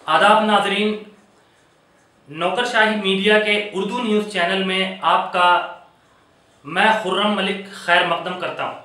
आदाब नाजरीन, नौकरशाही मीडिया के उर्दू न्यूज़ चैनल में आपका मैं खुर्रम मलिक खैर मकदम करता हूँ।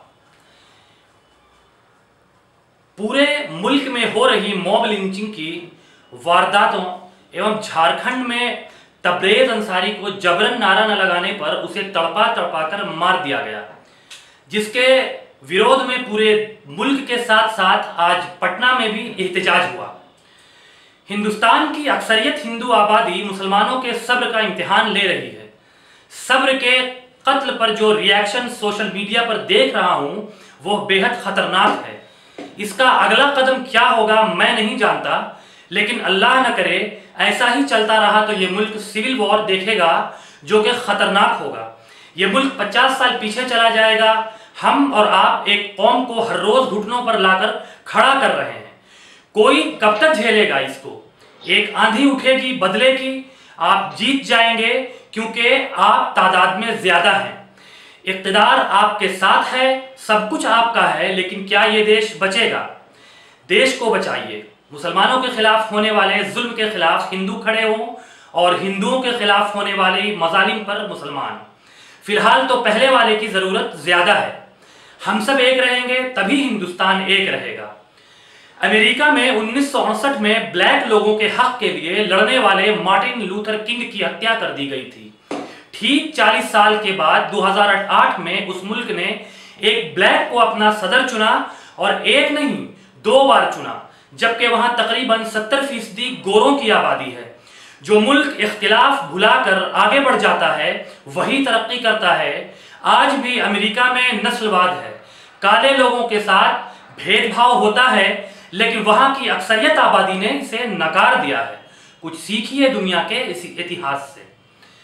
पूरे मुल्क में हो रही मॉब लिंचिंग की वारदातों एवं झारखंड में तबरेज़ अंसारी को जबरन नारा न लगाने पर उसे तड़पा तड़पा कर मार दिया गया, जिसके विरोध में पूरे मुल्क के साथ साथ आज पटना में भी एहतजाज हुआ। हिंदुस्तान की अक्सरियत हिंदू आबादी मुसलमानों के सब्र का इम्तिहान ले रही है। सब्र के कत्ल पर जो रिएक्शन सोशल मीडिया पर देख रहा हूं वो बेहद खतरनाक है। इसका अगला कदम क्या होगा मैं नहीं जानता, लेकिन अल्लाह न करे ऐसा ही चलता रहा तो ये मुल्क सिविल वॉर देखेगा, जो कि खतरनाक होगा। ये मुल्क 50 साल पीछे चला जाएगा। हम और आप एक कौम को हर रोज घुटनों पर लाकर खड़ा कर रहे हैं। कोई कब तक झेलेगा इसको? एक आंधी उठेगी बदले की, आप जीत जाएंगे क्योंकि आप तादाद में ज्यादा हैं। इक़्तिदार आपके साथ है, सब कुछ आपका है, लेकिन क्या ये देश बचेगा? देश को बचाइए। मुसलमानों के खिलाफ होने वाले जुल्म के खिलाफ हिंदू खड़े हों और हिंदुओं के खिलाफ होने वाले मजालिम पर मुसलमान। फिलहाल तो पहले वाले की जरूरत ज्यादा है। हम सब एक रहेंगे तभी हिंदुस्तान एक रहेगा। अमेरिका में 1968 में ब्लैक लोगों के हक के लिए लड़ने वाले मार्टिन लूथर किंग की हत्या कर दी गई थी। ठीक 40 साल के बाद 2008 में उस मुल्क ने एक ब्लैक को अपना सदर चुना, और एक नहीं 2 बार चुना, जबकि वहां तकरीबन 70% गोरों की आबादी है। जो मुल्क इख्तिलाफ भुलाकर आगे बढ़ जाता है वही तरक्की करता है। आज भी अमेरिका में नस्लवाद है, काले लोगों के साथ भेदभाव होता है, लेकिन वहां की अक्सरियत आबादी ने इसे नकार दिया है। कुछ सीखिए दुनिया के इस इतिहास से।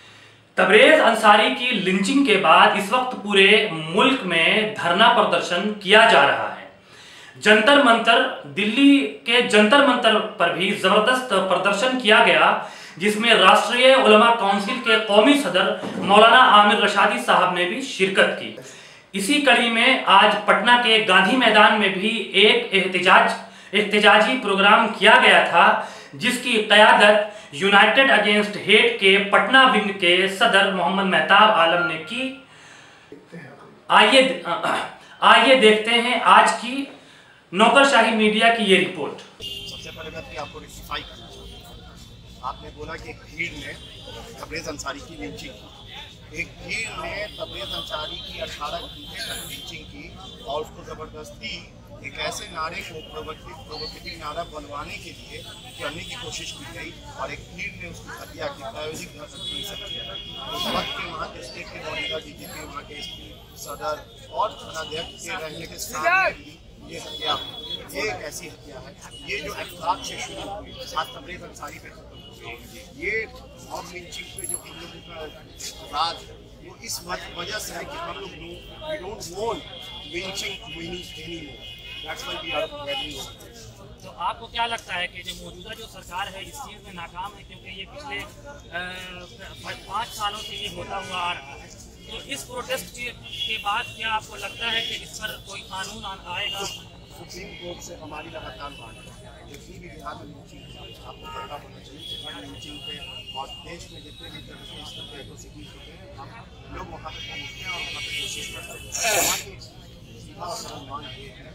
तबरेज़ अंसारी की लिंचिंग के बाद इस वक्त पूरे मुल्क में धरना प्रदर्शन किया जा रहा है। जंतर मंतर, दिल्ली के जंतर मंतर पर भी जबरदस्त प्रदर्शन किया गया, जिसमें राष्ट्रीय उलमा काउंसिल के कौमी सदर मौलाना आमिर रशादी साहब ने भी शिरकत की। इसी कड़ी में आज पटना के गांधी मैदान में भी एक एहतजाजी प्रोग्राम किया गया था, जिसकी क़यादत यूनाइटेड अगेंस्ट हेट के पटना विंग के सदर मोहम्मद मेहताब आलम ने की। आइए देखते हैं आज की नौकरशाही मीडिया की ये रिपोर्ट। सबसे पहले मैं आपको रिक्टिफाई करना चाहूँगा। आपने बोला कि एक भीड़ ने तबरेज़ अंसारी की लिंचिंग की। एक भीड़ ने तबरेज़ अंसारी की 18 घंटे तक लिंचिंग की और उसको ज़बरदस्ती एक ऐसे नारे को प्रोवोकेटिव नारा बनवाने के लिए करने की कोशिश की गई, और एक भीड़ ने उसकी हत्या की, प्रायोजिक हिंसा किया। उस वक्त के वहाँ के स्टेट के बॉडीगार्ड, डीजीपी, वहाँ के एसपी, सदर और थानाध्यक्ष के रहने के सामने भी ये हत्या हुई। ये एक ऐसी हत्या है, ये जो अखलाक से शुरू हुई आज तबरेज़ अंसारी पे खत्म हुई। ये मॉब लिंचिंग पे जो इन लोगों का राज है वो इस वजह से है कि हम लोग we don't want lynching anymore. That's why we are very open. तो आपको क्या लगता है कि जो मौजूदा जो सरकार है इस चीज़ में नाकाम है, क्योंकि ये पिछले 5 सालों से ये होता हुआ आ रहा है? तो इस प्रोटेस्ट के बाद क्या आपको लगता है कि इस पर कोई कानून आएगा? सुप्रीम कोर्ट से हमारी लगातार मांग है। जितनी भी बिहार में लिंचिंग आपको पता होना चाहिए, लिंचिंग पे और देश में जितने भी तरह के एट्रोसिटीज होते हैं, हम लोग वहाँ पर पहुँचते हैं और वहाँ पर कोशिश करते हैं। वहाँ की सीधा और मांग ये है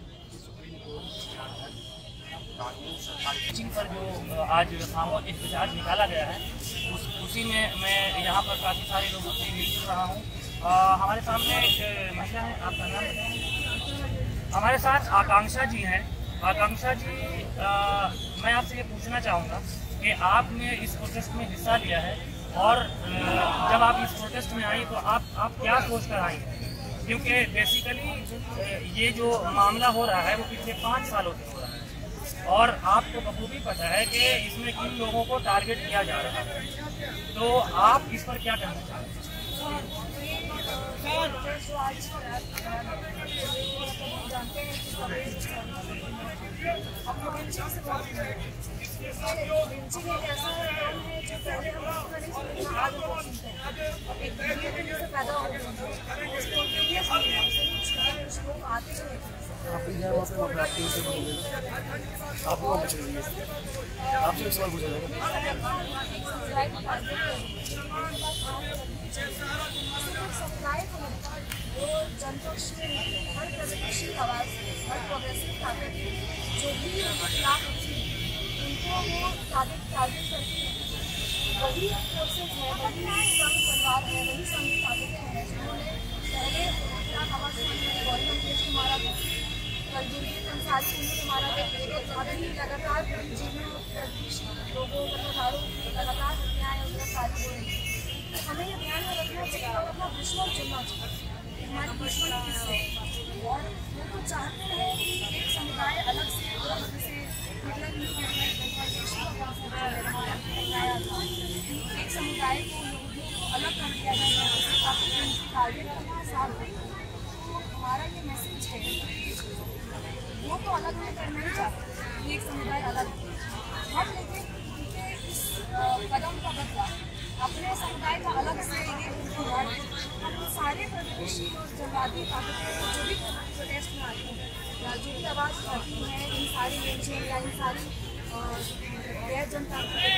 पर जो आज खामोश एहतजाज निकाला गया है उसी में मैं यहाँ पर काफ़ी सारे लोगों से मिल रहा हूँ। हमारे सामने एक महिला है, आपका नाम बताएं? हमारे साथ आकांक्षा जी हैं। आकांक्षा जी, मैं आपसे ये पूछना चाहूँगा कि आपने इस प्रोटेस्ट में हिस्सा लिया है, और जब आप इस प्रोटेस्ट में आई तो आप क्या सोच कर आई? क्योंकि बेसिकली ये जो मामला हो रहा है वो पिछले 5 सालों से हो रहा है, और आपको बखूबी पता है कि इसमें किन लोगों को टारगेट किया जा रहा है। तो आप इस पर क्या कहना चाहते हैं? आप आपसे एक सवाल पूछा जाएगा। हर गतिशील आवाज़, हर प्रोग्रेसिव ताकत जो भी उनके खिलाफ थी, उनको वो टारगेट करती है। वही फोर्सेज है, वही संघ परिवार है, वही संघ ताकतें हैं जिन्होंने पहले खिलाफ आवाज़ उठाने गौरी लंकेश को मारा था, कल गुरजीत अंसारी उन्होंने मारा था। अभी लगातार जिन्होंने लोगों पत्रकारों लगातार हत्याएं और गिरफ्तारी हो रही है। हमें ये ध्यान में रखना चाहिए और अपना दुश्मन चुनना चाहिए। हमारे दुश्मन किससे, और वो तो चाहते हैं कि एक समुदाय अलग से जैसे हिटलर ने एक समुदाय को अलग कर दिया जाए ताकि उनकी टारगेट अपना साथ दे। हमारा ये मैसेज है, वो तो अलग नहीं करना ही चाहते, एक समुदाय अलग हम, लेकिन उनके इस कदम का बदला अपने समुदाय का अलग से हम सारे प्रतिवेशी और जनवादी ताकतें जो भी प्रोटेस्ट में आती हैं या जो भी आवाज़ उठाती हैं, इन सारी लिंचिंग या इन सारी गैर जनतांत्रिक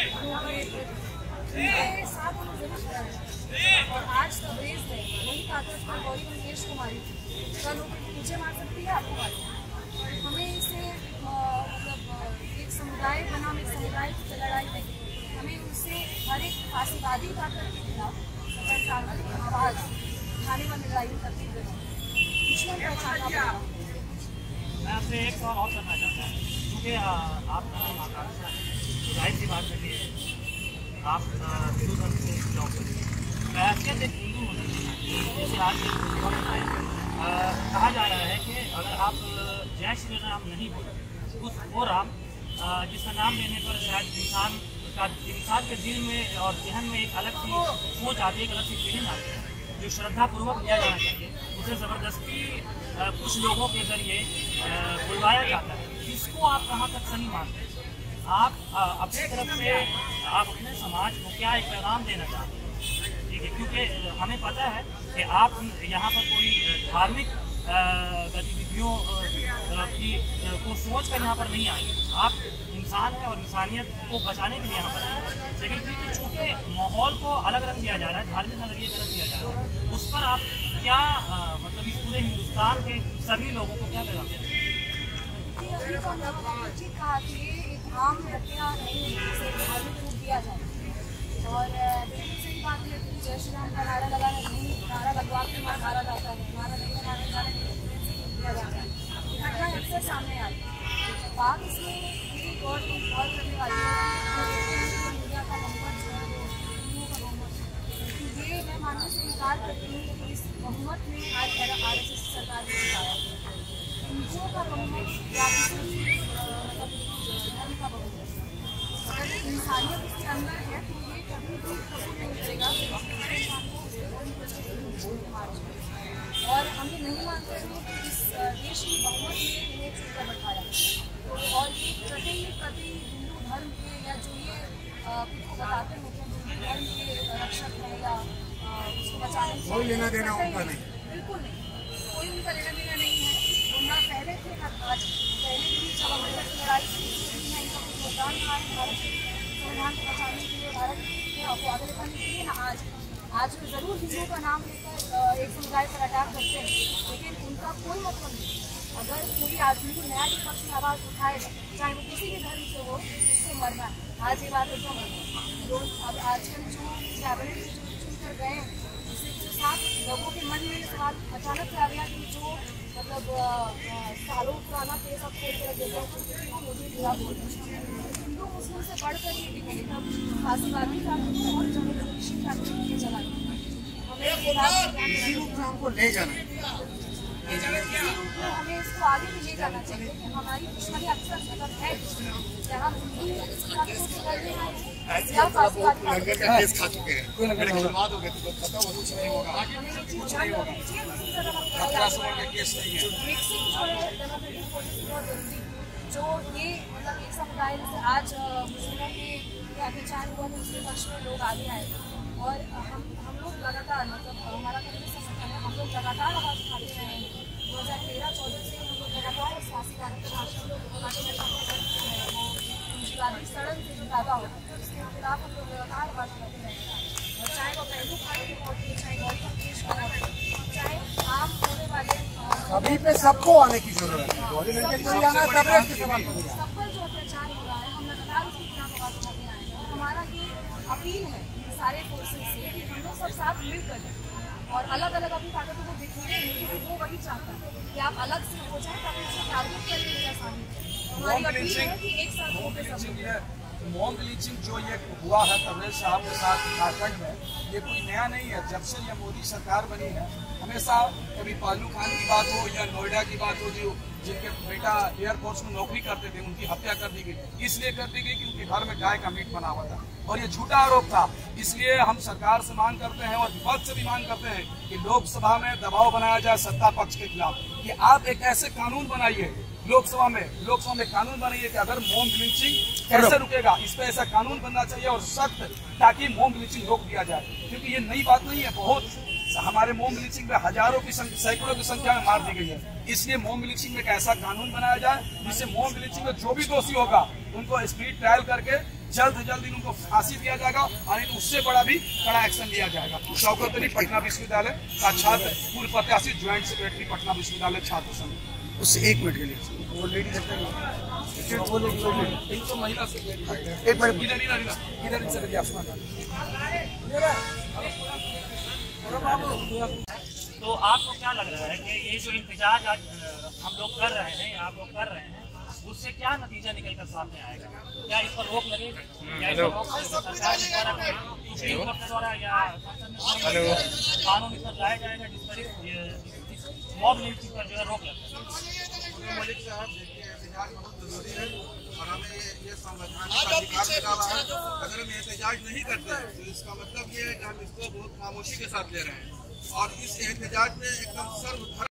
उनके साथ हमें जरूर खड़ा है। और आज तबरेज़ है, वही ताकत पर गौरी लंकेश को मारी, कल मुझे मार सकती है, आपको मार सकती है। हमें इसे मतलब एक समुदाय बनाम एक समुदाय की लड़ाई नहीं, हमें उससे हर एक फांसीवादी ताकत के खिलाफ आवाज़ उठाने वाली लड़ाई करती हुई दुश्मन पहचानना पड़ा। मैं आपसे एक सवाल और करना चाहता हूँ, क्योंकि आपका नाम आकांक्षा है, जाहिर सी बात है कि आप हिंदू धर्म से बिलोंग करते हैं। हैसियत एक हिंदू होने की, जैसे आज के कहा जा रहा है कि अगर आप जय श्री राम नहीं बोले, उस वो राम जिसका नाम लेने पर शायद इंसान के दिल में और जहन में एक अलग सी सोच आती है, एक अलग सी फीलिंग आती है, जो श्रद्धापूर्वक लिया जाना चाहिए, उसे ज़बरदस्ती कुछ लोगों के जरिए बुलवाया जाता है। इसको आप कहाँ तक सही मानते हैं? आप अपनी तरफ से आप अपने समाज को क्या एक पैगाम देना चाहते हैं? ठीक है, क्योंकि हमें पता है कि आप यहाँ पर कोई धार्मिक गतिविधियों की को सोच कर यहाँ पर नहीं आए, आप इंसान है और इंसानियत को बचाने के लिए यहाँ पर आए। लेकिन चूँकि माहौल को अलग रख दिया जा रहा है, धार्मिक नजरिए का रख दिया जा रहा है, उस पर आप क्या मतलब इस पूरे हिंदुस्तान के सभी लोगों को क्या पैगाम देना चाहिए? अभी तो जी कहा कि ये एक आम हत्या नहीं है, इसे धार्मिक रूप दिया जाए। और बिल्कुल सही बात है कि जय श्री राम का नारा लगाना नहीं, नारा लगवा के मारा जाता है, नारा नहीं लगाने दिया जाता है। घटना अक्सर सामने आती है। बात इसमें गौर करने वाली है मीडिया का बहुमत जो है वो हिंदुओं का बहुमत, ये मैं मानने से इनकार करती हूँ कि इस बहुमत में आज RSS सरकार ने दिखाया हिंदुओं का बहुमत या धर्म का बहुमत, अगर इंसानियत उसके अंदर है तो ये कभी भी कबूल नहीं करेगा और हम ये नहीं मानते हैं कि इस देश की बहुमत ने इन्हें छूकर बैठाया और ये प्रति हिंदू धर्म के या जो ये खुद को बताते हैं कि हिंदू धर्म के रक्षक हैं या उसको बचाने कोई लेना देना उनका नहीं, बिल्कुल नहीं, कोई उनका लेना देना नहीं है। ना पहले थे ना आज, पहले भी जब अम्बेडकर की लड़ाई थी इनका कुछ योगदान रहा है भारत संविधान को बचाने के लिए, भारत के आगे बढ़ने के लिए ना आज वे जरूर हिंदुओं का नाम लेकर एक समुदाय पर अटैक करते हैं, लेकिन उनका कोई मतलब नहीं। अगर कोई आदमी को न्याय के पक्ष में आवाज़ उठाएगा, चाहे वो किसी भी धर्म से हो, उसको मरना है। आज ये बात एकदम लोग अब आजकल जो कैबिनेट से जो चुनकर गए हैं, उसके साथ लोगों के मन में सवाल अचानक से आ गया कि जो मतलब सालों पुराना केस अब खोल कर देते हैं हिंदू मुस्लिम से बढ़कर ये फांसीवादी कानून और जनरलिस्टिक कानून ये चला इसी रूप में हमको ले जाना है। हमें इसको आगे भी ले जाना चाहिए, क्योंकि हमारी दुश्मनी अक्सर मतलब है जहाँ हिंदू या फांसीवादी लंगर का केस खा चुके हैं, मेरे खिलवाड़ हो गए तो पता वो कुछ नहीं होगा, कुछ नहीं होगा, खतरा समझ का केस नहीं है। जो ये मतलब एक समुदाय जैसे आज मुस्लिमों के अत्याचार हुआ तो उसके पक्ष में लोग आगे आए और हम लोग लगातार मतलब हमारा हम लोग लगातार आवाज़ उठाते रहे हैं। 2013-14 से हम लोग लगातार इस फांसीवादी शासन पूंजीवादी सड़क पैदा होता है, उसके खिलाफ हम लोग लगातार आवाज उठाते रहेंगे। और चाहे वो पहलू खाने की मौत हो, चाहे गौरी केस की मौत हो, चाहे आम होने वाले अभी पे सबको आने की जरूरत है। कोई आना तबरेज के सवाल पर सब पर जो अत्याचार हो रहा है, हम लगातार उसके खिलाफ आवाज उठाते आए हैं। हमारा ये अपील है सारे फोर्सेस से कि हम लोग सब साथ मिलकर और अलग अलग अपनी ताकतों को दिखाने हैं। वो वही चाहता है कि आप अलग से हो जाए ताकि उसको टारगेट करने में आसानी हो। हमारी अपील है कि एक साथ होकर सब मॉब लिंचिंग जो ये हुआ है तबरेज साहब के साथ झारखंड में, ये कोई नया नहीं है। जब से ये मोदी सरकार बनी है, हमेशा कभी पालू खान की बात हो या नोएडा की बात हो, जो जिनके बेटा एयरफोर्स में नौकरी करते थे, उनकी हत्या कर दी गई। इसलिए कर दी गई कि उनके घर में गाय का मीट बना हुआ था और ये झूठा आरोप था। इसलिए हम सरकार से मांग करते हैं और विपक्ष से भी मांग करते हैं कि लोकसभा में दबाव बनाया जाए सत्ता पक्ष के खिलाफ कि आप एक ऐसे कानून बनाइए लोकसभा में कानून बनाइए कि अगर मॉब लिंचिंग कैसे रुकेगा, इस पे ऐसा कानून बनना चाहिए और सख्त, ताकि मॉब लिंचिंग रोक दिया जाए। क्योंकि ये नई बात नहीं है, बहुत हमारे मॉब लिंचिंग में हजारों की सैकड़ों की संख्या में मार दी गई है। इसलिए मॉब लिंचिंग में एक ऐसा कानून बनाया जाए जिससे मॉब लिंचिंग में जो भी दोषी होगा उनको स्पीड ट्रायल करके जल्द से जल्द उनको फांसी दिया जाएगा और उससे बड़ा भी कड़ा एक्शन लिया जाएगा। शौकत अली पटना विश्वविद्यालय का छात्र, पूर्व प्रत्याशी, ज्वाइंट सेक्रेटरी पटना विश्वविद्यालय छात्र संघ। उससे 1 मिनट के लिए वो लेडी तो महिला से 1 मिनट इधर इनसे लगी आप तो आपको क्या लग रहा है कि ये जो इंतजार आज हम लोग कर रहे हैं, आप लोग कर रहे हैं, उससे क्या नतीजा निकल कर सामने आएगा? क्या इस पर रोक लगेगी? क्या इस पर रोक सरकार के द्वारा या कानून इस पर लाया जाएगा जिस पर मॉब लिंचिंग पर जो है रोक लगे? मलिक साहब, देखिए एहतजाज बहुत जरूरी है और हमें ये संवैधानिक अधिकार मिला हुआ है। अगर हम एहतजाज नहीं करते तो इसका मतलब ये है कि हम इसको बहुत खामोशी के साथ ले रहे हैं और इस एहतजाज में एकदम सर्वधर्म